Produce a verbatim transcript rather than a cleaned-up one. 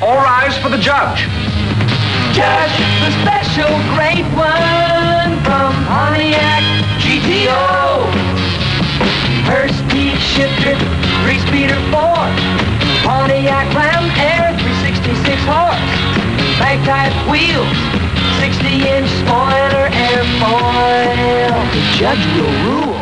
All rise for the judge. Judge, the special great one from Pontiac G T O. Hurst Peak Shifter, three-speeder four. Pontiac Ram Air, three sixty-six horse. Bag-type wheels, sixty inch spoiler airfoil. The judge will rule.